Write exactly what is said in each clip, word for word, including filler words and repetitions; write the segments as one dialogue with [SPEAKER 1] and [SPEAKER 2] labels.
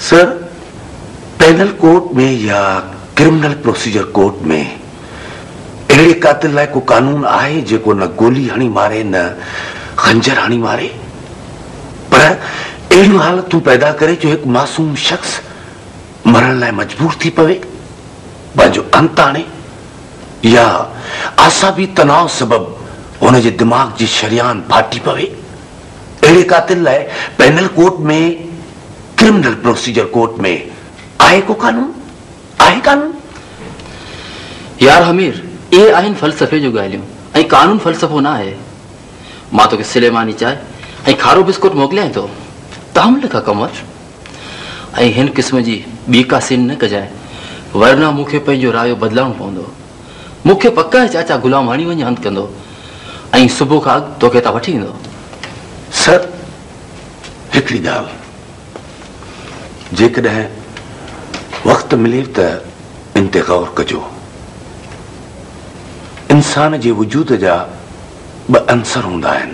[SPEAKER 1] Sir, panel code में या criminal procedure code में अड़े कातिल लाइ को कानून आहे जेको न गोली हणी मारे न खंजर हणी मारे, पर अड़ियूं हालतूं पैदा करे जो एक मासूम शख्स मरण लाइ मजबूर थी पवे, पंहिंजो अंत आणे, या आसाबी तनाव सबब हुन जे दिमाग जी शरियान फाटी पवे। अड़े कातिल लाइ पेनल कोड में क्रिमिनल प्रोसीजर कोड में आहे को कानून? आहे कानून?
[SPEAKER 2] यार हमीर, ये आहिनि फ़लसफ़े जो ॻाल्हियूं ऐं कानून फ़लसफ़ो न आहे। मां तोखे सिलेमानी चाय ऐं खारो बिस्कुट मोकिलियां थो, तहमुल खां कमु वठि ऐं हिन क़िस्म जी ॿी का सिन न कजांइ, वरना मूंखे पंहिंजो रायो बदिलाइणो पवंदो। मूंखे पक आहे चाचा गुलाम हणी वञी हंधि कंदो ऐं सुबुह खां अॻु तोखे हितां वठी ईंदो।
[SPEAKER 1] सर, हिकिड़ी ॻाल्हि, जेकॾहिं वक़्तु मिले त इन ते गौर कजो। इंसान जे वजूद जा ॿ अंसर हूंदा आहिनि,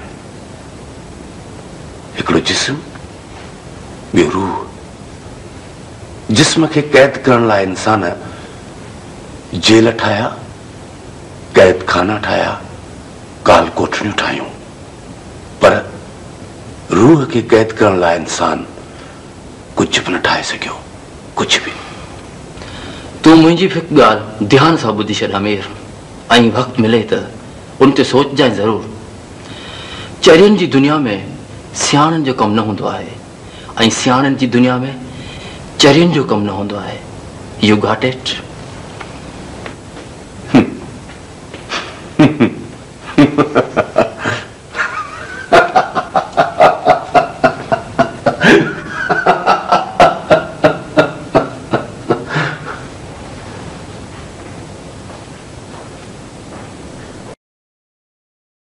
[SPEAKER 1] हिकिड़ो जिस्म, ॿियो रूह। जिस्म खे कैद करण लाइ इंसान जेल ठाहिया, कैद खाना ठाहिया, काल कोठरियूं ठाहियूं, पर रूह खे कैद करण लाइ इंसान कुछ भी न ठाहे सकियो, कुछ भी।
[SPEAKER 2] तू मुझी फिक ॻाल्हि ध्यान सां ॿुधी छॾ अमीर, ऐं वक़्तु मिले त उन ते सोचजांइ ज़रूर। चरियनि जी दुनिया में सियाणनि जो कमु न हूंदो आहे ऐं सियाणनि जी दुनिया में चरियनि जो कमु न हूंदो आहे। You got it?